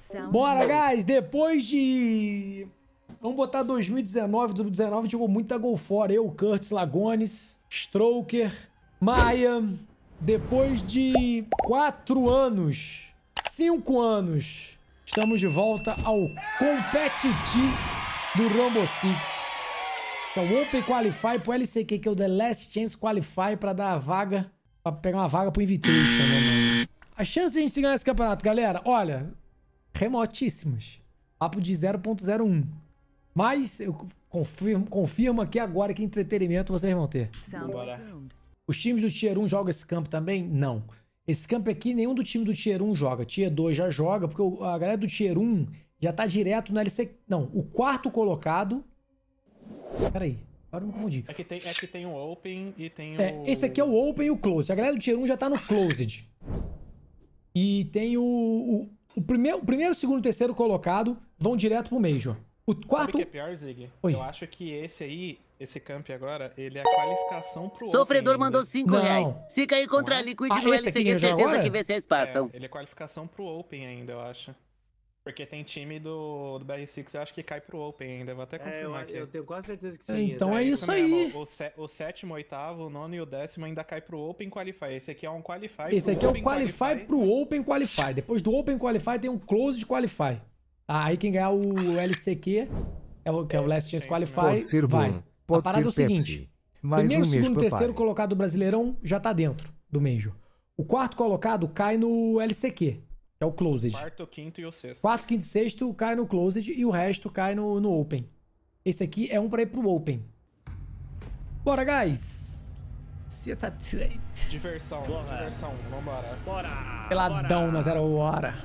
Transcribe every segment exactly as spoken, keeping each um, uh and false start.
Bora, guys! Depois de... Vamos botar dois mil e dezenove. dois mil e dezenove jogou muita gol fora. Eu, Curtis, Lagones, Stroker, Maia. Depois de quatro anos, cinco anos, estamos de volta ao Competitive do Rainbow Six. É o Open Qualify pro L C Q, que é o The Last Chance Qualify, pra dar a vaga, pra pegar uma vaga pro Invitation, né, mano? As chances de a gente ganhar esse campeonato, galera, olha, remotíssimas. Papo de zero ponto zero um. Mas eu confirmo, confirmo aqui agora que entretenimento vocês vão ter. Bora. Os times do Tier um jogam esse campo também? Não. Esse campo aqui, nenhum do time do Tier um joga. Tier dois já joga, porque a galera do Tier um já tá direto no L C Q. Não, o quarto colocado... Peraí, agora eu me confundi. É que tem, é que tem o Open e tem É, o... esse aqui é o Open e o Closed. A galera do Tier um já tá no Closed. E tem o... O, o primeiro, o primeiro, segundo e terceiro colocado vão direto pro Major. O quarto... Sabe o que é pior, Zig? Oi. Eu acho que esse aí, esse camp agora, ele é a qualificação pro Sofredor Open mandou ainda. cinco Não. reais. Se cair contra a Liquid Ah, no esse aqui L C Q, que joga certeza agora? que vocês passam. É, ele é qualificação pro Open ainda, eu acho. Porque tem time do, do B R seis, eu acho que cai pro Open ainda. Vou até É, eu, confirmar aqui. eu tenho quase certeza que sim. Então é exato. isso aí. mesmo. O, sé- o sétimo, o oitavo, o nono e o décimo ainda cai pro Open Qualify. Esse aqui é um Qualify Esse pro aqui é o Open Qualify pro Open Qualify. Depois do Open Qualify tem um Closed Qualify. Tá? Aí quem ganhar o L C Q, é o, que é o Last Chance Qualify, Pode ser vai. bom, pode a parada ser é o Pepsi. seguinte. Mais Primeiro, um mês, segundo, papai. terceiro colocado do Brasileirão já tá dentro do Major. O quarto colocado cai no L C Q, que é o Closed. Quarto, quinto e o sexto. Quarto, quinto e sexto cai no Closed e o resto cai no, no Open. Esse aqui é um pra ir pro Open. Bora, guys! Você tá doido. Diversão, Bora. diversão. Vambora. Bora! Peladão bora. na zero hora.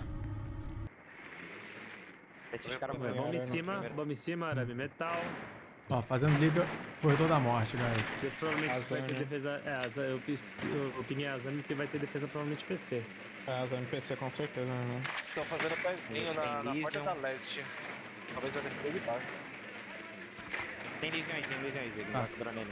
Esses caras Primeiro, Vamos em Arame, cima, primeiro. vamos em cima, arame metal. Ó, fazendo liga, corredor da morte, guys. Você provavelmente vai Azame. ter defesa. É, Aza- eu, pis- eu, eu pinguei a Azami que vai ter defesa provavelmente P C. É, os M P C com certeza, né? Estão fazendo pezinho na, na porta da leste. Talvez vai ter que evitar. Tem Legion aí, tem Legion aí, Zig. Ah. Não quebrou nele.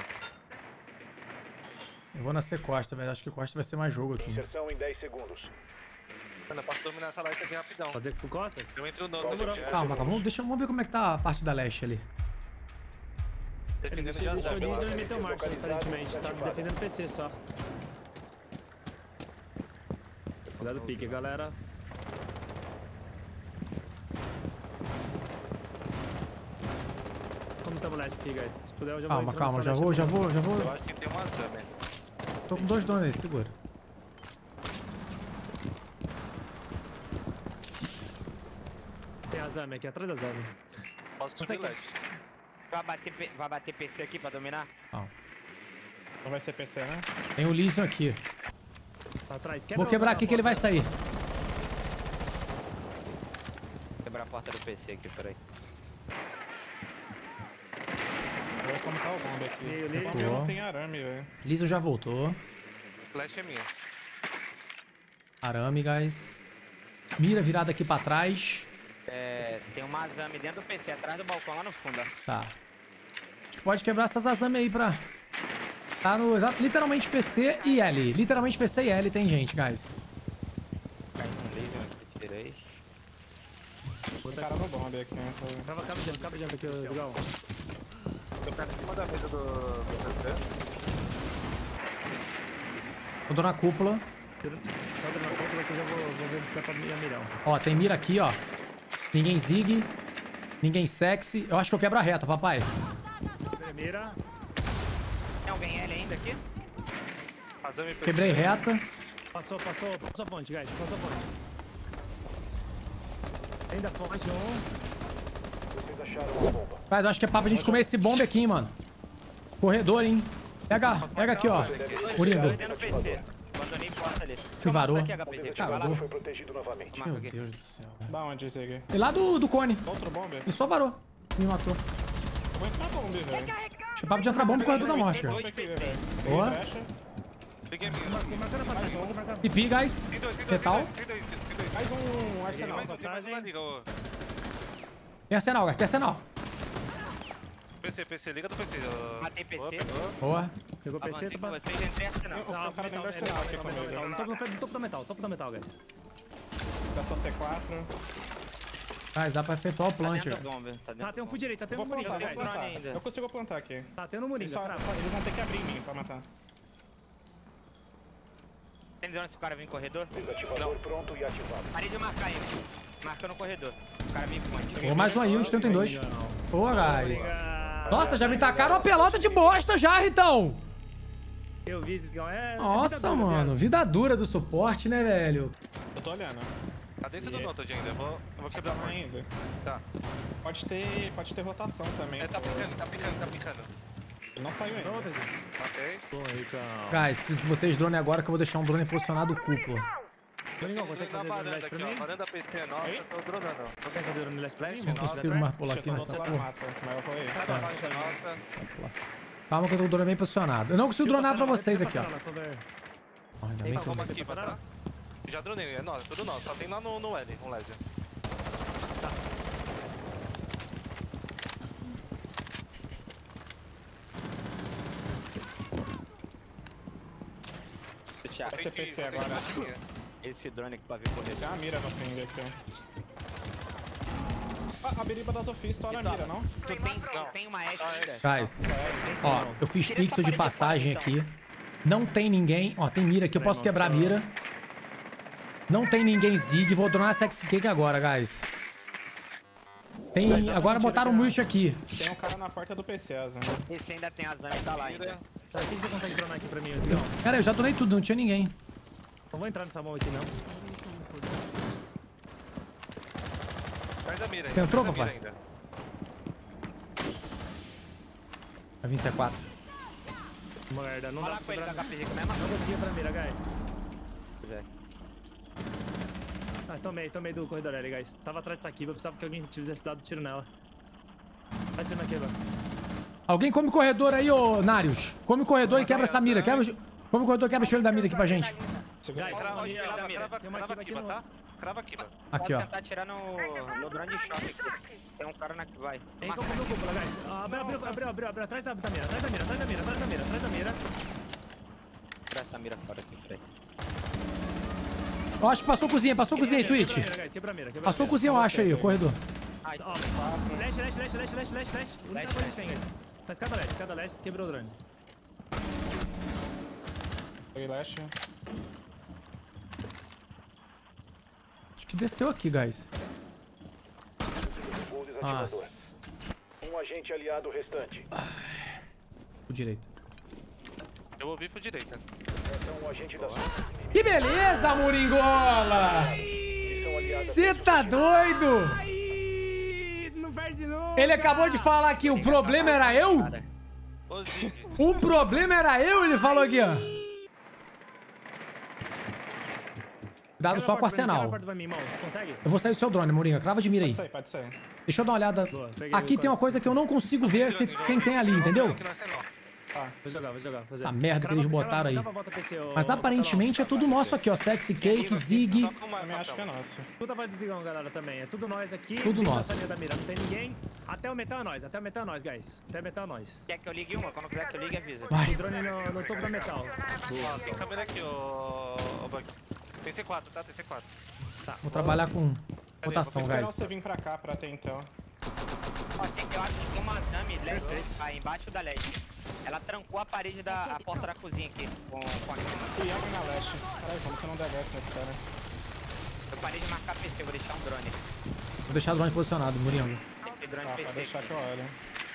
Eu vou nascer Costa, velho. Acho que Costa vai ser mais jogo aqui. Inserção em dez segundos. Mano, eu posso dominar essa leste aqui rapidão. Fazer com full costas? Eu entro no... Demorou. no- Calma, calma. Vamos, deixa, vamos ver como é que tá a parte da leste ali. Defendendo Deixa, de deixa o azame. Legion e meteu marcha, aparentemente. Tá defendendo P C só. Cuidado do pique, galera. Como tá o leste aqui, guys? Se puder, eu já vou Calma, entrar calma. nessa Já leste vou, já aqui. vou, já Eu vou. acho que tem um azame. Tô com dois donos aí, segura. Tem a Zami aqui, atrás da Zami. Posso subir Consegue- leste. Vai bater, P- vai bater P C aqui pra dominar? Calma. Não vai ser P C, né? Tem o Leeson aqui. Tá atrás. Vou quebrar aqui que ele vai sair. Quebrar a porta do P C aqui, peraí. Eu vou comentar o bomba aqui. Meio O Legion. bomba não tem arame, velho. Leeson já voltou. Leste é minha. Arame, guys. Mira virada aqui pra trás. É, tem uma Azami dentro do P C, atrás do balcão, lá no fundo, ó. Tá. Acho que pode quebrar essas Azami aí pra... Tá no exato, literalmente P C e L. Literalmente P C e L tem gente, guys. Cai um Legion aqui, tirei. Tem cara no bomba aqui, né? Trava a cabo de cabo de aqui, ô Zigão. Eu pego em cima da mesa do, do P C. Eu tô na cúpula. Salta na cúpula que eu já vou, vou ver se dá pra mirar. Ó, tem mira aqui, ó. Ninguém zig. Ninguém sexy. Eu acho que eu quebro a reta, papai. Mira. Tem alguém L ainda aqui? Azame P C. Quebrei reta. Passou, passou, passou a ponte, guys. Passou a ponte. Ainda fonte, um. Vocês acharam uma bomba. Mas eu acho que é papo a gente comer esse bombe aqui, hein, mano. Corredor, hein. Pega, pega aqui, ó. Murindo. Dentro do P C. Abandonei porta ali. Que varou. Aqui, H P C. Cara, Vai lá. eu Foi protegido novamente. Marca Meu aqui. Deus do céu. velho. Da onde esse aqui? E lá do, do cone. Outro bomba? Ele só varou. Me matou. Eu vou entrar bomba, velho. Acho que é papo de entrar bomba no corredor da morte, cara. Deixa aqui, velho. Boa. Fecha. Peguei minha. Marcando a passagem, vou marcar. Pipi, guys. Tem dois, tem dois, Retal. tem dois, tem dois, tem dois. Mais um arsenal. Mais um, tem mais um na liga, ô. Tem arsenal, guys. Tem arsenal. P C, P C, liga do P C. ó. Matei P C. Boa, pegou. Boa. Pegou o P C, Avancei tô com pra... vocês, entrei arsenal. Tá, O cara tem metal, dois metal, cenários aqui metal, comigo. metal. No topo, no topo do metal, topo do metal, guys. Tá só C quatro. Guys, dá pra efetuar o Tá plant, dentro do guys. bomba. Tá Tá, dentro tem um do full direito, tá tendo Vou um moringa, plantar, vou guys. plantar. ainda. Eu consigo plantar aqui. Tá tendo um Eles, moringa. só, crava. eles vão ter que abrir em mim pra matar. Tem drone se o cara vir em corredor? Desativador pronto e ativado. Parei de marcar ele. Marca no corredor. O cara vem com point. Pô, mais um aí, uns trinta e dois. Moringa, não. Pô, guys. Moringa. Nossa, já me tacaram uma pelota de bosta já, Ritão. Eu vi, Zigão. É. é Nossa, vida dura, mano. viado. Vida dura do suporte, né, velho? Eu tô olhando. Tá dentro do Notod ainda. Eu vou, eu vou quebrar Não a porta. ainda. Tá. Pode ter, pode ter rotação também. Ele tá picando, tá picando, tá picando. Ele não saiu ainda. Não, tá, gente. Matei. Pô, Ricão. Guys, preciso que vocês drone agora que eu vou deixar um drone posicionado cúpula. Moringão, Tem consegue na fazer drone varanda leste aqui, pra ó. mim? Varanda P C é nossa, Oi? tô dronando. Quer fazer drone leste pra mim? Leste, Não nossa. consigo mais pular aqui Chegou no nessa outro lado, porra. mata, mas eu vou aí. Tá, Tá, P C tá, nossa. Calma que eu tô com o drone bem posicionado. Eu não consigo dronar pra vocês aqui, ó. Passando lá, cover. Ó, ainda bem Então, que eu... vamos aqui, tá? Já dronei, é nosso, tudo nosso. Só tem lá no, no L, um Lésia. Thiago, Vai ser P C agora. esse drone aqui pra ver correr. Tem uma mira no fim aqui, ó. Ah, a beriba da Sofia estoura a mira, não? Tu tem, tu tem uma S ainda? Guys, ó, eu fiz pixel de passagem aqui. Não tem ninguém. Ó, tem mira aqui, eu posso quebrar a mira. Não tem ninguém zig. Vou dronar a sexy cake agora, guys. Tem... Agora botaram um mute aqui. Tem um cara na porta do P C, Asa. Esse ainda tem a Zami, tá lá ainda. Tá, o que você consegue dronar aqui pra mim, Zigão? Cara, eu já dronei tudo, não tinha ninguém. Não vou entrar nessa mão aqui, não. Faz a mira Você ainda, entrou, faz a papai? mira ainda. Vai vir C quatro. Merda, não Fala dá com ele pra com a quebrar. H P G mesmo? Não consegui ir pra mira, guys. É. Ah, tomei, tomei do corredor ali, guys. Tava atrás dessa Kiba, eu precisava que alguém tivesse dado tiro nela. Tá tirando a Kiba. Alguém come corredor aí, ô Narius. Come corredor e quebra essa mira. Quebra... Come corredor e quebra o espelho da mira aqui pra gente. Guys, Crava, ali, ó, crava, da mira. crava, Tem uma crava Kiba aqui Kiba, no- tá? Crava Kiba. Aqui, Pode ó. tentar tirar no, no drone de choque aqui. Tem um cara na que vai. Tem como no cúpula, guys. Ah, Abriu, abriu, abriu, abriu, abriu. Atrás da, da mira, atrás da mira, atrás da mira, atrás da mira, atrás da mira. Tirar essa mira fora aqui, peraí. Eu acho que passou cozinha, passou cozinha aí, Twitch. Quebra a mira, guys, quebra a mira, quebra a Passou mira. cozinha, eu acho aí, o corredor. Ai, Ó, leste, leste, leste, leste, leste, leste, leste. O único Leste, que a gente tem, guys. Tá escada leste, escada leste, quebrou o drone. Peguei Lash. Acho que desceu aqui, guys. O desativador. Nossa. Um agente aliado restante. O direito. Eu ouvi pro direita. Atenção, um agente da sua Que beleza, Moringola! missão aliada. Você tá doido? Ai, não perde de novo. Ele acabou de falar que o problema era eu? Ô, Zig. O problema era eu, ele falou aqui, ó. Cuidado só com o arsenal. Pra mim, irmão. Consegue? Eu vou sair do seu drone, Moringa. Crava de mira aí. Pode sair, pode sair. Deixa eu dar uma olhada. Boa, peguei Aqui o tem uma coisa que eu não consigo ver se quem tem ali, entendeu? Que não é C não. Tá. Vou jogar, vou jogar. Vou fazer. Essa merda que eles Crava- botaram aí. crava- crava a volta P C, ô- Mas ô, aparentemente é tudo nosso aqui, ó. Sexy Cake, Zig. Toca uma Também acho que é papel. nosso. Puta voz do Zigão, galera, também. É tudo nós aqui. Tudo Deixa nosso. essa linha da mira, não tem ninguém. Até o metal é nós, até o metal é nós, guys. Até o metal é nós. Quer que eu ligue uma? Quando quiser que eu ligue, avisa. Vai. Tem drone no, no topo da metal. Ó, tem câmera aqui, ô... ô Bug. Tem C quatro, tá? Tem C quatro. Vou trabalhar com rotação, Vou esperar guys. você vir pra cá pra ter então. Ó, tem, eu acho que tem uma Zami leste aí embaixo da leste. Ela trancou a parede da a porta da cozinha aqui com, com a cama. E abre na leste. Caralho, como que eu não devesse nesse cara? Eu parei de marcar P C, vou deixar um drone. Vou deixar o drone posicionado, Moringa. Tem drone Tá, P C. pode deixar aqui. que eu olho.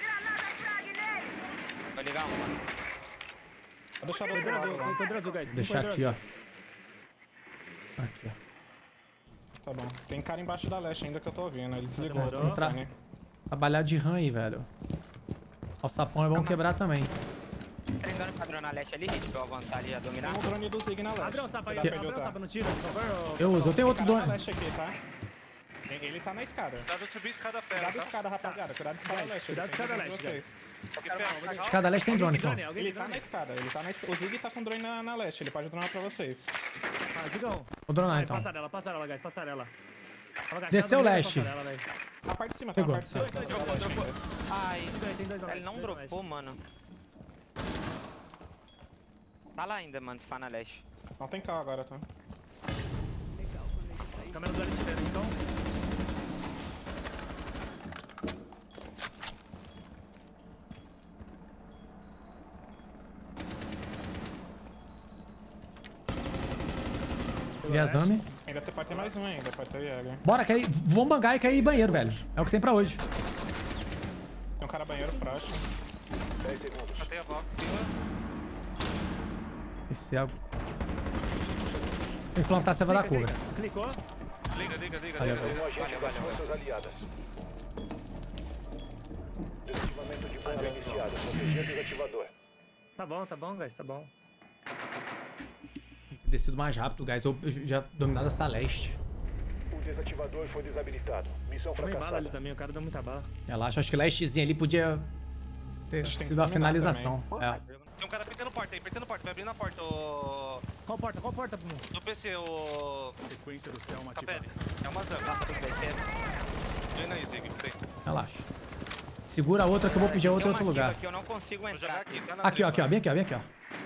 Vou ligar uma. Vou deixar do outro Corredor lado. azul, lá. corredor azul, guys. Vou deixar Corredor aqui, ó. azul. Aqui, ó. Tá bom. Tem cara embaixo da leste ainda que eu tô ouvindo. Ele desligou. Demorou. Tem Entrar. fone. Trabalhar de RAM aí, velho. O sapão é bom quebrar também. Tem drone pra dronar leste ali, gente, pra eu avançar ali a dominar. Tem um drone do Zig na leste. Abre o sapo aí, Dá pra abre ele o usar. sapo no tiro, por favor. ô- Eu uso, eu tenho outro Tem cara drone. na leste aqui, tá? Ele ele tá na escada. Cuidado de subir escada Cuidado ferro, da tá? escada, rapaziada. Cuidado da escada Guys, leste. cuidado ele da tem escada que leste, ver guys. vocês. Que ferro, tá calmo? Escada leste tem drone, Alguém então. tem Alguém Ele tem tá na drone? escada, ele tá na escada. O Zig tá com drone na, na leste, ele pode dronar pra vocês. Ah, Zigão. Vou dronar, Vai, então. passarela, passarela, guys, passarela. Tava agachado Desceu no meio da leste. passarela, velho. A parte de cima, tá? A Pegou. parte de cima. Dois, dois, dropou, dropou. Ai, Tem dois, tem dois na ele leste, não dois na leste. dropou, mano. Tá lá ainda, mano, se for na leste. Não tem carro agora, tá? Câmera do L T V, então. Ele é Azami. Ainda tem- pode ter mais um ainda, pode ter o Jäger. Bora, cair. Vamos bangar e cair banheiro, velho. É o que tem pra hoje. Tem um cara banheiro próximo. dez segundos. Matei a Vox em cima. Esse é... Tem que plantar, você vai dar Clica, cover. clica. Clicou. Liga, liga, liga, Valeu, liga, Um liga. agente das forças aliadas. Desativamento de bomba iniciado. Proteger desativador. Tá bom, tá bom, guys, tá bom. Tem que ter descido mais rápido, guys. Eu eu já dominado essa leste. O desativador foi desabilitado. Missão Tomei bala ali fracassada. também, o cara deu muita bala. Relaxa, acho que lestezinho ali podia ter Acho que tem sido a que dominar finalização. É. Tem um cara pintando porta aí, apertando porta, vai abrindo a porta, o... Qual porta, qual porta, Bruno? do P C, o... Sequência do céu Tá pele. É uma Zami. Passa do P C. Vem aí, Zig, peraí. Relaxa. Segura a outra que eu vou pedir a outra em Tem outro uma lugar. diva que eu não consigo Vou jogar entrar. aqui, tá na Aqui, ó, aqui, ó. treva. Bem aqui, ó. Bem aqui, ó.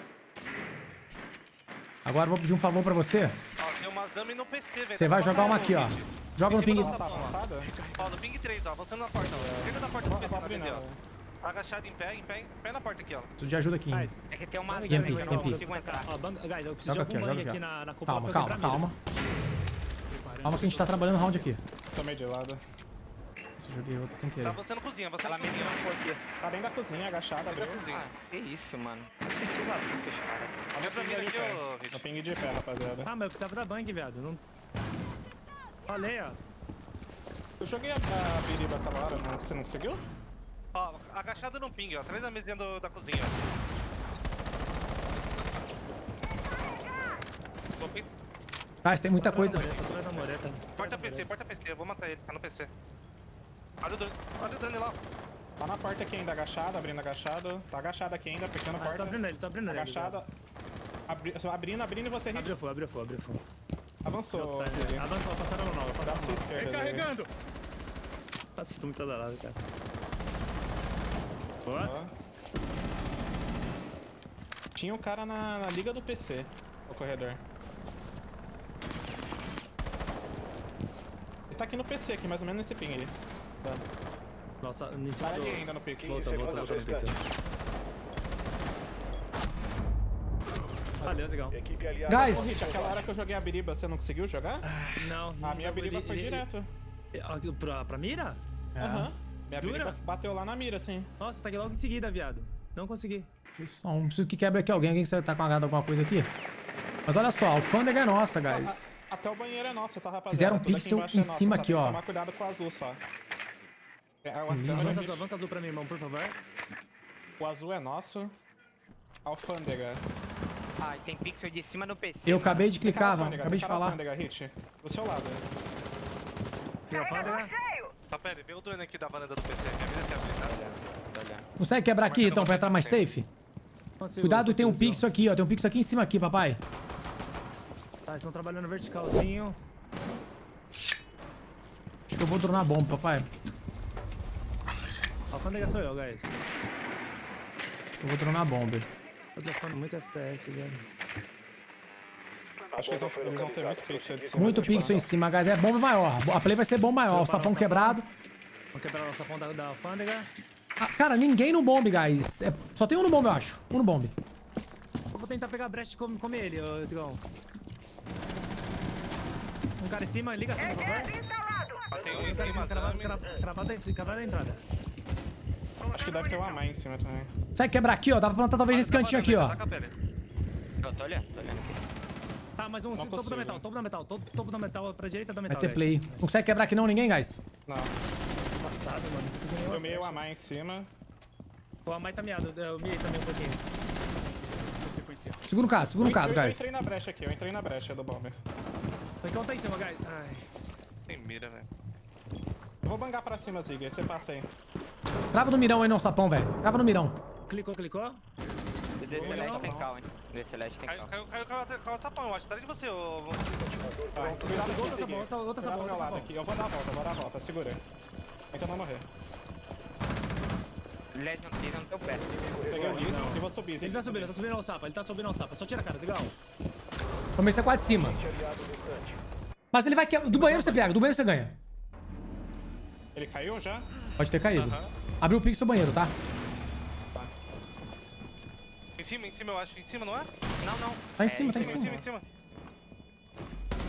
Agora eu vou pedir um favor pra você. Ó, tem uma Zami no P C, velho. Você vai jogar uma aqui, ó. Joga no Em cima ping. da Tá sapão, ó. avançada? Ó, no ping três, ó, avançando na porta, ó. Esquerda da porta do Não P C, vou pra abrir vender, não. ó. Tá agachado em pé, em pé, em pé na porta aqui, ó. Tu de ajuda aqui. Guys, É que tem uma bang zami Yampi, que eu não Yampi. consigo entrar. ó, bang, guys, eu preciso Joga de aqui, ó. algum Joga bang aqui, aqui ó. na, na cúpula Calma, pra eu calma, quebrar a mira. calma. Calma que a gente tá trabalhando round aqui. Tomei de lado. Nossa, eu joguei outra sem Tá querer. avançando cozinha, avançando Ela me cozinha. trancou aqui. Tá dentro da cozinha, agachada, abriu. Cozinha. Ah, que isso, mano. Esses silvapucas, cara. Vem pra mim Ping de aqui, pé. ô, Eu Rich. ping de pé, rapaziada. Ah, mas eu precisava da bang, viado. Não... Falei, ó. Eu joguei a, a biriba aquela hora, não, você não conseguiu? Ó, agachado no ping, ó, atrás da mesinha do- da cozinha, ó. Tô pin- Guys, tem muita coisa. Tô atrás da mureta. Porta P C, porta P C, eu vou matar ele, tá no P C. Olha o drone, olha o drone lá. Tá na porta aqui ainda, agachado, abrindo agachado. Tá agachado aqui ainda, fechando a Ah, tô porta. abrindo ele, tô abrindo ele. Agachada. Abri, abrindo, abrindo e você hit. Abriu fogo, abriu fogo, abriu fogo. Avançou. Tá, Zig. avançou, passaram no nova, Da passaram no sua nova. esquerda. Zig. Recarregando! Nossa, estou muito adalado, cara. Boa. Ó. Tinha um cara na, na liga do P C, no corredor. Ele tá aqui no P C, aqui mais ou menos nesse ping aí. Tá. Nossa, em cima Tá do... ali ainda no pixel. Volta, volta, volta no pixel. Valeu, Zigão. Equipe aliada. Ô, Guys, Hit, aquela hora que eu joguei a biriba, você não conseguiu jogar? Não, A minha não, biriba ele- foi ele- direto. ele- ah, Pra, pra mira? Aham. Minha Jura? biriba bateu lá na mira, sim. Nossa, tá aqui logo em seguida, viado. Não consegui. só um. Preciso que quebre aqui alguém. Alguém que você tá com a alguma coisa aqui? Mas olha só, a alfândega é nossa, guys. A- até o banheiro é nosso, tá, rapaziada? Fizeram um Tudo aqui pixel embaixo é em nosso, cima só aqui, tem que ó. Tomar cuidado com o azul só. É, o, Beleza. Avança o- azul, avança azul pra mim, irmão, por favor. o azul é nosso. Alfândega. Ah, tem pixel de cima no P C. Eu acabei de Tem cara clicar, alfândega, acabei de tem cara falar. alfândega, Hit. Do seu lado. Tem alfândega? Tá, pera, vê o drone aqui da varanda do P C, minha vida esquece, tá? Tô olhando. Consegue quebrar aqui, Mas então, pra entrar mais safe? Consigo, Cuidado, tem um consigo, pixel aqui, ó. Tem um pixel aqui em cima aqui, papai. Tá, eles estão trabalhando verticalzinho. Acho que eu vou dronar a bomba, papai. Alfândega sou eu, guys. Acho que eu vou dronar a bomba. Tô dropando muito F P S, velho. Acho que eles vão, eles vão ter muito pixel de cima. Muito dessa pixel em cima, guys. É bomba maior. A play vai ser bomba maior. O sapão quebrado. Vamos quebrar o sapão da, da alfândega. Ah, cara, ninguém no bombe, guys. É- só tem um no bombe, eu acho. Um no bombe. Eu vou tentar pegar a brecha e comer, comer ele, ô Zigão. Um cara em cima, liga assim, por favor. Matei um Um em cara em cima, cima, cravado, Zami. cra- cravado em- cravado na entrada. Acho que deve ter uma mãe em cima também. Consegue quebrar aqui, ó. Dá pra plantar talvez nesse cantinho aqui, ó. Taca a pele. Eu tô olhando, tô olhando aqui. Tá, mais um, Não topo consigo. da metal, topo da metal, topo, topo da metal, pra direita da Vai metal. ter guys. play. Não consegue quebrar aqui não ninguém, guys? Não. Passado, mano. Não tô conseguindo Eu nenhuma meio brecha. a mãe em cima. O Amai tá miado, eu miei também um pouquinho. Segura o caso, segura o caso, eu, eu guys. entrei na brecha aqui, eu entrei na brecha do bomber. Tem que tá em cima, guys. Ai. Tem mira, velho. Eu vou bangar pra cima, Zig, aí você passa aí. Trava no mirão aí, não, sapão, velho. Trava no mirão. Clicou, clicou? D Celeste tem cal, hein? D Celeste tem Caiu, cal. caiu, caiu, caiu, caiu o sapão, eu acho. Atrás de você, ô... Tá, cuidado aqui, Outra Zig. sapão, outra, outra Cuidado sapão, do meu outra lado sapão. aqui. Eu vou dar a volta, eu vou dar a volta, segura. É que eu não morrer. Legend, eles não tão perto. Peguei o hit e vou subir, Zig. Ele tá subindo, ele tá subindo ao sapa, ele tá subindo ao sapa. Só tira a cara, Zigão. Começa quase de cima. Mas ele vai quebrar. Do banheiro você pega, do banheiro você ganha. Ele caiu já? Pode ter caído. Aham. Abriu o pixel banheiro, tá? Em cima, em cima, eu acho. Em cima, não é? Não, não. Tá em cima, tá em Em cima, cima. em cima, em cima.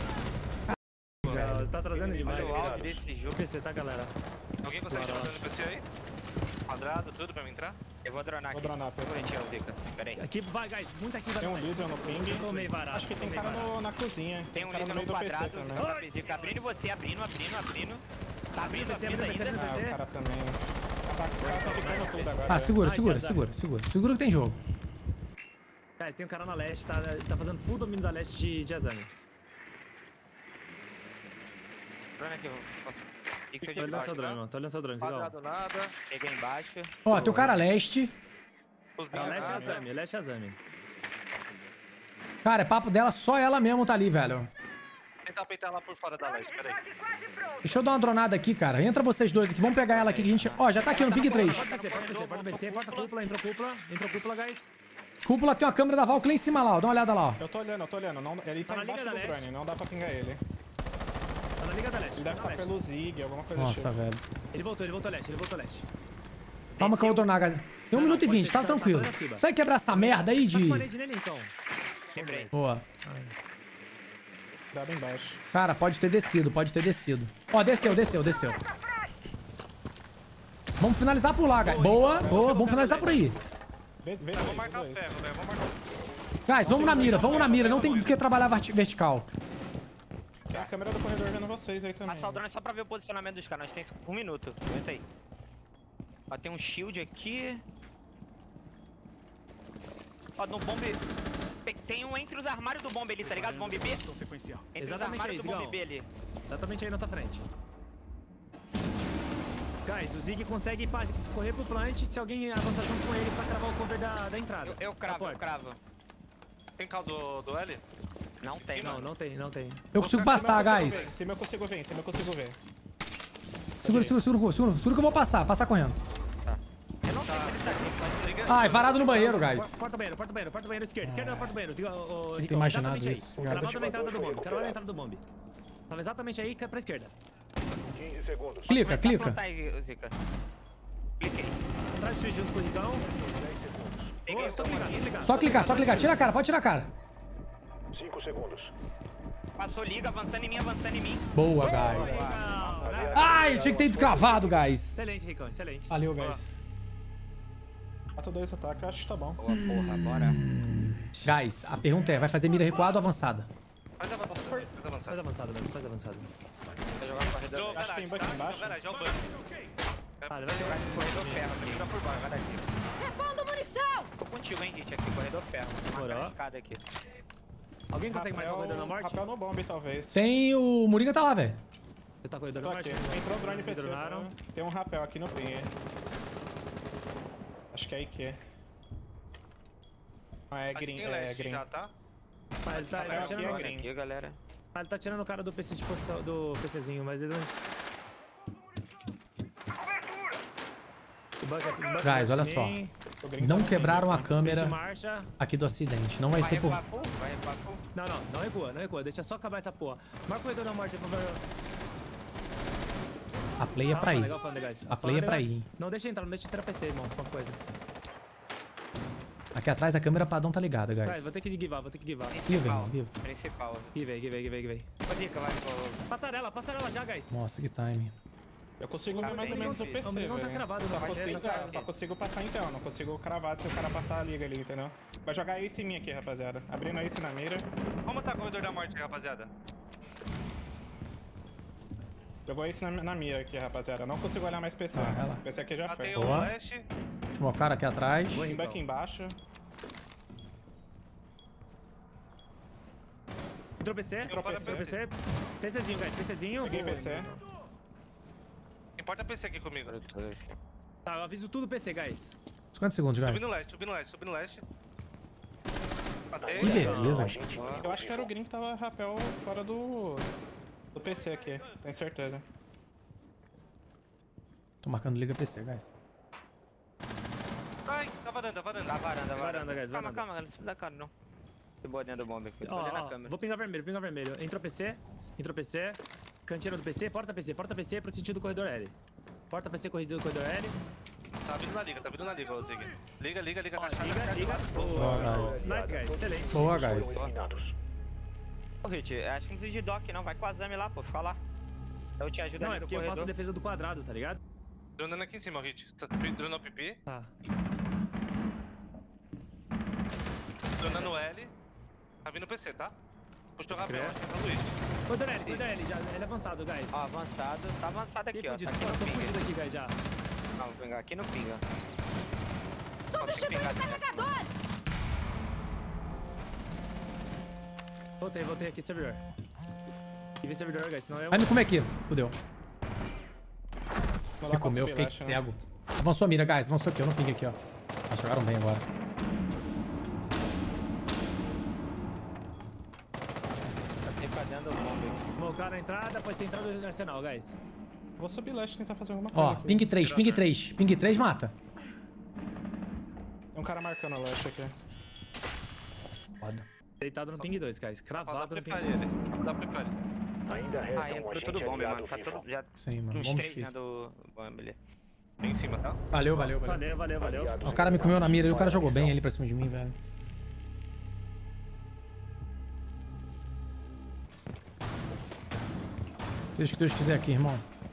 tá trazendo demais. Olha o áudio desse jogo. O P C, tá, galera? Alguém consegue tirar o P C aí? Quadrado, tudo pra mim entrar? Eu vou dronar Vou aqui. dronar, P C. Corretinho, Zica. Pera aí. Aqui, vai, guys. Muito aqui, vai. Tem um Lizel no ping. Tomei varado. Acho que tem tomei cara varado. no, na cozinha. Tem um cara líder meio no do P C quadrado. também. Zica pra Zica. Abrindo você, abrindo, abrindo, abrindo. Tá abrindo, P C, abrindo P C, ainda. Ah, o cara também. Tá, o cara tá ficando tudo agora. Ah, segura, Ai, segura, Jedi. segura, segura. Segura que tem jogo. Guys, tem um cara na leste, tá, tá fazendo full domínio da leste de, de Azami. Drone aqui, vou. Fica Tô de olhando baixo, seu drone, mano. Tô olhando seu drone, Zigão. Quadrado nada. Peguei embaixo. Ó, tem o cara leste. Os Tá, gringos. leste é nada. Azami, leste é Azami. Cara, é papo dela, só ela mesmo tá ali, velho. Tentar peitar lá por fora da leste, peraí. Deixa eu dar uma dronada aqui, cara. Entra vocês dois aqui, vamos pegar ela aqui que a gente... Ó, já tá aqui no ping três. Porta P C, porta P C, porta P C, porta cúpula, entrou cúpula, entrou cúpula, guys. Cúpula tem uma câmera da Valk lá em cima lá, ó. Dá uma olhada lá, ó. Eu tô olhando, eu tô olhando. Não, ele tá Tá na embaixo linha do da leste. drone, não dá pra pingar ele. Tá na liga da leste, Ele tá deve na estar leste. pelo Zig, alguma coisa Nossa, do tipo. velho. Ele voltou, ele voltou leste, ele voltou leste. Calma que eu vou dronar, guys. Tem um Não, minuto e não, pode vinte, tá deixar, tá tranquilo. fazendo esquiva. Sai quebrar essa merda aí Tá com de... manete nele, então. Quebrei. Boa. Dado embaixo. Cara, pode ter descido, pode ter descido. Ó, desceu, desceu, desceu. Vamos finalizar por lá, guys. Boa, boa. Vamos finalizar por aí. Vê, vê Vou dois, marcar vê o dois. ferro, velho. Vou marcar o Guys, vamos na mira, vamos na mira. Não tem por que trabalhar verti- vertical. Tem a câmera do corredor vendo vocês aí também. Passar o drone só pra ver o posicionamento dos caras. Nós temos um minuto. Aguenta aí. Ó, tem um shield aqui. Ó, no bombe. Tem- Tem um entre os armários do bombe ali, tá ligado? Bombe B? Entre Exatamente os armários aí, do bombe Zigão. B ali. Exatamente aí na tua frente. Guys, o Zig consegue fa- correr pro plant se alguém avançar junto com ele pra cravar o cover da, da entrada. Eu, eu Da cravo, porta. eu cravo. Tem caldo do, do L? Não tem, Não, mano. não tem, não tem. Eu consigo passar, guys. Em cima eu consigo ver, em cima eu consigo ver. Segura, segura, segura, segura. Segura que eu vou passar. Passar correndo. Eu não sei se ele tá aqui, mas Liga. Ai, varado no banheiro, Porta, guys. porta banheiro, porta banheiro, porta banheiro esquerdo, esquerda da porta banheiro. Ziga, o, o, ter Ricão, imaginado exatamente isso, aí. cara. Cravado na entrada do bombe, cravado na entrada do bombe. Tava exatamente aí, cai pra esquerda. quinze segundos. Clica, começar a clica. plantar aí, Zica. Cliquei. Atrás do X junto com o Ricão. Peguei Boa, o só comando. clicar, só clicar. Só clicar, só clicar. Tira a cara, pode tirar a cara. cinco segundos. Passou liga, avançando em mim, avançando em mim. Boa, guys. Ricão, né? Ai, tinha que ter ido cravado, guys. Excelente, Ricão, excelente. Valeu, guys. quatro dois ataque, eu acho que tá bom. Boa, porra, bora. Guys, a pergunta é, vai fazer mira recuada ou avançada? Faz avançado, faz Faz avançado. avançado mesmo, faz avançado. Vou jogar no corredor. Joe, Acho que tem garagem, banco tá? embaixo. Garagem, é o banco. Ah, ele vai jogar. Corredor ferro aqui. Joga por baixo, vai daqui. Repondo munição! Tô contigo, hein, Hit, aqui, corredor ferro. Tem uma Demorou. escada aqui. Alguém consegue marcar o corredor na morte? Rapel no bombe, talvez. Tem o... Moringa tá lá, velho. Você tá corredor Tô na aqui. morte? Entrou o drone P C. Dronaram. tá? Tem um rapel aqui no ping. Acho que é I Q. Ah, é Acho que green, tem é leste green. já, tá? Ah, ele tá, ele tá Aqui é tirando, green. Aqui, galera. ah, ele tá tirando o cara do P C de posição, do PCzinho, mas ele não... O bucket- o bucket Guys, olha de só. mim, O green Não tá no quebraram a Peixe câmera marcha. aqui do acidente. Não vai Vai ser por... recuar full? Vai recuar full? Não, não, não recua, não recua. Deixa só acabar essa porra. Marca o corredor da morte aí, por favor. A play é pra ir. Legal, falando, guys. A play é Falando pra legal. ir. Não deixa entrar, não deixa entrar P C, irmão. Qualquer coisa. Aqui atrás a câmera padrão tá ligada, Guys, guys. vou ter que givar, vou ter que givar. Viva, Principal. irmão, viva. Principal. Give aí, give aí, give aí, give aí. Ô, Zica, vai, pô. Passarela, passarela já, guys. Nossa, que time. Eu consigo Cara, ver mais ou bem menos o difícil. P C, O menino tá velho. cravado, Só não vai ser, consigo, tá suave. é, só consigo passar então, não consigo cravar se o cara passar a liga ali, entendeu? Vai jogar Ace em mim aqui, rapaziada. Abrindo Ace na mira. Vamos tá corredor da morte aí, rapaziada. Jogou Ace na, na mira aqui, rapaziada. Não consigo olhar mais P C. Ah, ela. P C aqui já Matei foi. o Boa. flash. Último cara aqui atrás. Boa, Tem Ricão. buck embaixo. Entrou P C? Entrou Entrou P C. PCzinho, guys, PCzinho. Peguei Boa. P C. Importa P C aqui comigo. Tá, eu aviso tudo P C, guys. cinquenta segundos, guys. Subi no leste, subi no leste, subi no leste. Matei. Que beleza. Eu acho que era o Green que tava rapel fora do. do P C aqui, tenho certeza. Tô marcando liga P C, guys. Ai, tá varanda, varanda. Na varanda, Varanda, varanda. guys, Calma, varanda. calma, galera. Não se dá cara, não. Tem boa dentro do bombe aqui. Ó, Tô na ó, câmera. vou pingar vermelho, pingar vermelho. Entrou P C, entrou P C. Cantina do P C, porta P C, porta P C pro sentido do corredor L. Porta P C, corredor do corredor L. Tá vindo na liga, tá vindo na liga, ô Zig. Liga, liga, liga, Ó, caixa. liga, liga. Boa, Boa, guys. nice, guys, excelente. Boa, guys. Eliminados. Ô, Hit, acho que não precisa de dock, não. Vai com a Zami lá, pô. Fica lá. Eu te ajudo Não, é ali no porque eu faço a corredor. defesa do quadrado, tá ligado? Dronando aqui em cima, o Hit. Dronou o P P. Tá. Dronando o L. Tá vindo o P C, tá? Puxou o Rabel, crer. acho que é São Luís. Cuida dele, cuida dele. Já, ele é avançado, guys. Ó, avançado. Tá avançado aqui, Fiquei ó. fudido. Tá aqui Tô, no tô pinga. fudido aqui, guys, já. Não, vou pegar aqui no pinga. Substituindo carregador! Voltei, voltei aqui, servidor. E vem servidor, guys, senão eu... Vai me comer aqui. Fudeu. Não dá Me pra comeu, eu subir fiquei leste, né? cego. Avançou a mira, guys. Avançou aqui. Eu não pingue aqui, ó. Ah, jogaram bem agora. Tá sempre fazendo o bombe. Smocaram a entrada, pode ter entrada no arsenal, guys. Vou subir leste e tentar fazer alguma coisa Ó, aqui. ping três, ping três. Ping três mata. Tem um cara marcando o leste aqui. Foda. Deitado no ping dois, guys. Dá Cravado no ping pra dois. ele. Dá pra ele. Ainda resta Ah, um entrou agente tudo bombe, aliado mano. Tá vivo. todo... Já... Sim, mano. Uns Vamos três, né, difícil. do bombe ali. Bem em cima, tá? Valeu, valeu, valeu. Valeu, valeu, valeu. Aliados O cara me comeu na mira e o cara jogou bem eliminados. ali pra cima de mim, velho. Seja o que Deus quiser aqui, irmão.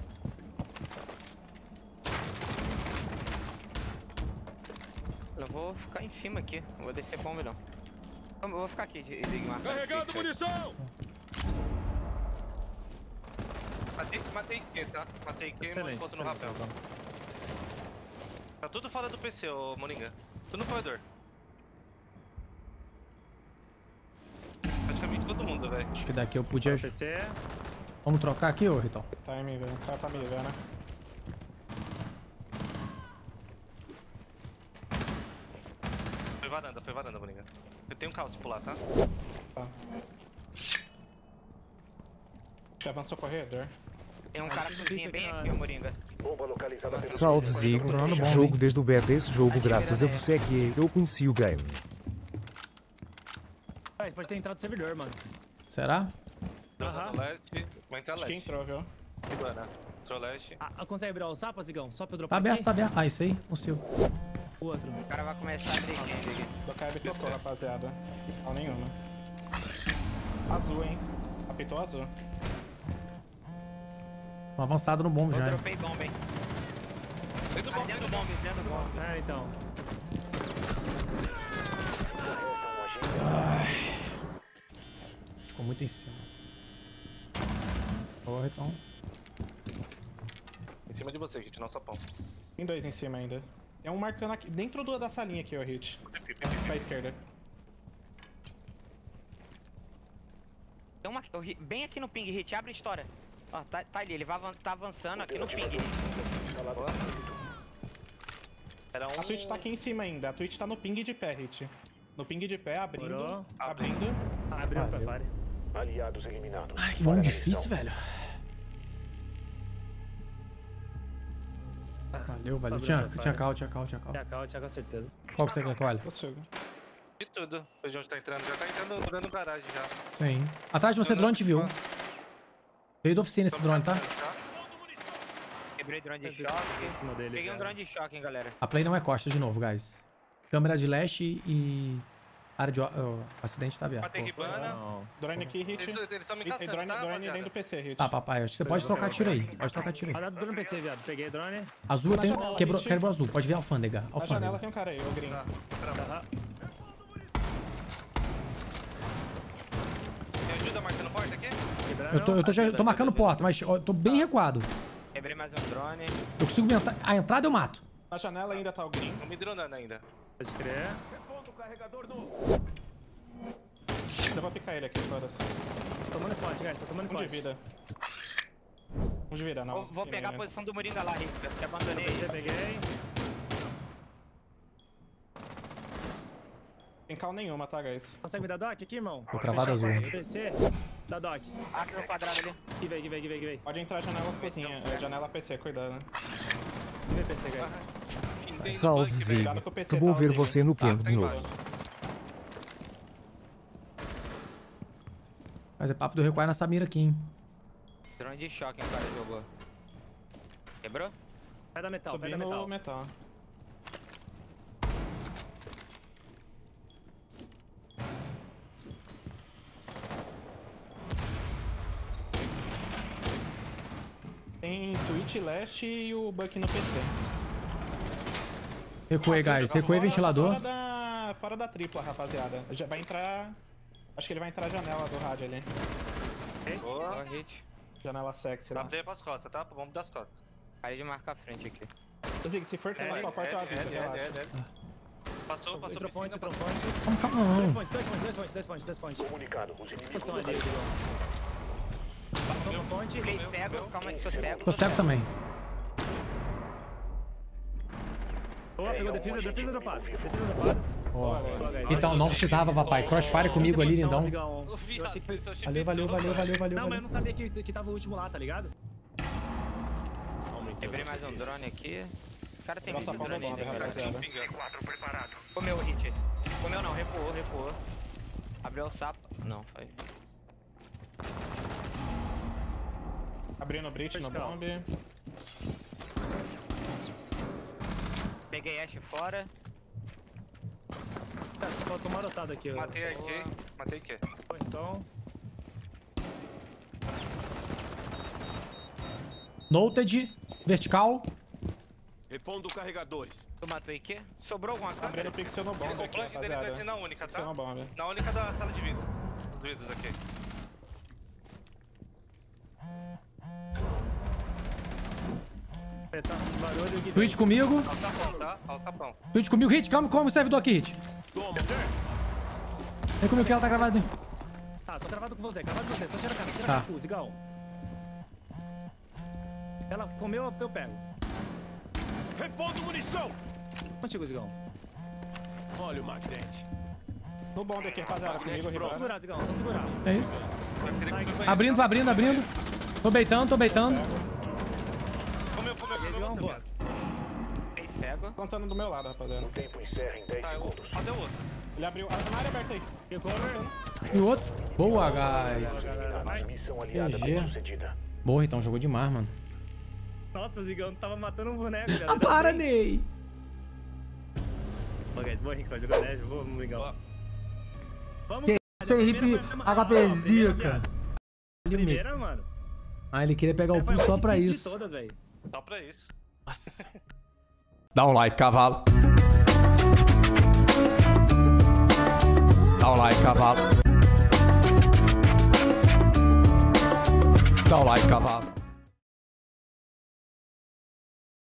Eu vou ficar em cima aqui. Não vou descer bombe, não. Eu vou ficar aqui, Digmar. Carregando munição! Matei, matei Q, tá? Matei Q e Excelente, boto no excelente. rapel. Tá tudo fora do P C, ô Moringa. Tudo no corredor. Praticamente todo mundo, velho. Acho que daqui eu podia... P C. Vamos trocar aqui, ô Ritão? Time, velho. O cara tá me vendo. Foi varanda, foi varanda, Moringa. Eu tenho um caos pular, tá? Tá. Acho que avançou o corredor. Tem um cara cozinha bem aqui, o Moringa. Bomba localizada pelo Salve Zigo, Tornando bom, jogo hein? desde o beta esse jogo graças a você é que eu conheci o game. Guys, pode ter entrado no servidor, mano. Será? Dronando Aham. leste. Vai entrar Acho que leste. entrou, viu? Iguana. Entrou leste. Ah, consegue abrir o sapa, Zigão? Só pra eu Tá dropar aberto, aqui? tá aberto. Ah, isso aí, consigo. O outro. O cara vai começar a abrir aqui. Do Caio tocou, rapaziada. Não nenhuma. Azul, hein? Apitou azul. Um avançado no bombo Eu já, hein? dropei bomba, hein? Dentro do Ah, bomb, dentro do bombe, dentro do bombe. É, então. Ficou muito em cima. Ô, Ritão. Em cima de você, Hit, não só pão. Tem dois em cima ainda. Tem um marcando aqui, dentro do, da salinha aqui, ó, Hit. Pra esquerda. Tem uma eu ri- bem aqui no ping, Hit, abre a história. Ó, tá, tá ali, ele vai avan tá avançando aqui no ping. Era um... A Twitch tá aqui em cima ainda. A Twitch tá no ping de pé, Hit. No ping de pé, abrindo. Morou. Abrindo. Ah, abriu o Valeu. prefire. aliados eliminados. Ai, que Falha bom na difícil, missão. velho. Valeu, valeu. Só Tinha, abriu o tinha prefire. cal, tinha cal, tinha cal. Tinha cal, tinha com certeza. Qual que você quer que olhe? Consigo. De tudo. Veja onde tá entrando. Já tá entrando durando garagem já. Sim. Atrás de você, drone te viu. Veio da oficina esse drone, tá? Quebrei drone de Em choque. cima dele. Peguei um cara. drone de choque, hein, galera. A play não é costa de novo, guys. Câmera de leste e... Área de... ó, ó, acidente tá aberto. Matei Ribana. Não. Drone aqui, Hit. Eles estão me E, e caçando, drone, tá, drone rapaziada? dentro do P C, Hit. Tá, papai. Acho que você pode trocar tiro aí. Pode trocar tiro aí. Ah, dá tudo no P C, viado. Peguei drone. Azul eu tenho... janela, Quebrou, Hit. quebrou azul. Pode ver a alfândega. Na janela Alfândega. tem um cara aí, o Green. Tá, Aham. me ajuda marcando porta aqui? Quebrando. Eu tô, eu tô, já, tô marcando porta, mas ó, eu tô bem recuado. Quebrei mais um drone. Eu consigo entrar... A entrada eu mato. Na janela ainda tá o Green. Tô me dronando ainda. Pode crer. Dá pra picar ele aqui, foda-se. Tô tomando spot, guys. Tô tomando Um de spot. vida. Um de vida, não. Vou, vou Sim, pegar a né? posição do Moringa lá, Hit. Que eu abandonei. P C, peguei. Tem cal nenhuma, tá, guys? Consegue me dar dock aqui, irmão? Tô cravado azul. P C. Dá dock. Aqui no quadrado ali. Aqui, vem, aqui, vem, aqui, vem, aqui, vem. Pode entrar janela cozinha, é, janela P C, cuidado. Né? Aqui vem P C, guys. Entendo Salve bug, Zigo, Cuidado com o P C, que bom tá, ver Zigo? você no Tá, tempo tá de novo. embaixo. Mas é papo do recuar nessa mira aqui, hein? Drone de choque, hein, o cara jogou. Quebrou? Vai dar metal, vai dar Subindo metal. o metal. Norte, Leste e o Buck no P C. Recuei, guys. Recuei ventilador. Fora da, fora da tripla, rapaziada. Já vai entrar... Acho que ele vai entrar a janela do rádio ali. Boa. Boa hit. Janela sexy Dá lá. pra ir pras costas, tá? Vamos das costas. Aí de marcar a frente aqui. Zig, se for também, só corta a vida, relaxa. Passou, passou por cima. Entrou ponte, Calma, calma, não. dois pontes, dois pontes, dois pontes, dois pontes, dois pontes. Comunicado, os inimigos Posição ali, Digão. Passou pra ponte. Fiquei cego, calma aí, tô cego. Tô cego também. Boa, pegou defesa, defesa dropada. Defesa dropada. Ó. Então, não precisava, papai. Crossfire comigo ali, lindão. Eu achei que foi... Valeu, valeu, valeu, valeu, valeu. Não, mas eu não sabia que, que tava o último lá, tá ligado? Quebrei mais um drone aqui. O cara tem Nossa, vídeo de drone bomba, ainda, cara. rapaziada. Comeu o hit. Comeu não, recuou, recuou. Abriu o sapo. Não, foi. Abrindo o breach no bomb. Peguei Ash fora. Cara, só tô marotado aqui. ó. Matei a Q, matei Q. Então... Noted. Vertical. Repondo carregadores. Tu matou aí que? Sobrou alguma coisa? Abrindo o pixel no bomb O aqui, plant deles vai ser rapaziada. na única, Pixel tá? no bomb. Na única da sala de vidro. Os vidros aqui. É, tá um barulho aqui. Twitch comigo. Ao tapão, tá? Ao tapão. Twitch comigo. Hit, calma, como o servidor aqui, Hit. Toma. Vem comigo que ela tá gravada. Tá, tô gravado com você, gravado com você. Só tira a cara, tira a Tá. cara full, Zigão. Ela comeu, eu pego. Repondo munição. Contigo, Zigão. Olha o Magnete. No bomb aqui, rapaziada. Comigo, Só Ribeiro. segurar, Zigão, só segurar. É isso. Tá, aqui, Abrindo, abrindo, abrindo. Tô beitando, tô beitando. Comeu, comeu, Zigão, comeu. boa. Fiquei cego. Contando do meu lado, rapaziada. O tempo encerra em dez Tá, eu vou. segundos. Cadê o outro? Ele abriu. Ah, na área aberta aí. Fiquei cover. E o outro. Boa, guys. A missão aliada G G. bem sucedida. Boa, então jogou demais, mano. Nossa, Zigão, tava matando um boneco, cara. Ah, para, Ney. Ô, guys, boa, Rincon, jogou neve, vou, Zigão. Vamos, Que cara, isso aí, a hip, primeira foi- HPzinha, Ah, a primeira, cara. A primeira, mano. Ah, ele queria pegar o Foi pulo a só mais pra difícil de isso. todas, velho. Só pra isso. Dá um like, cavalo. Dá um like, cavalo. Dá um like, cavalo.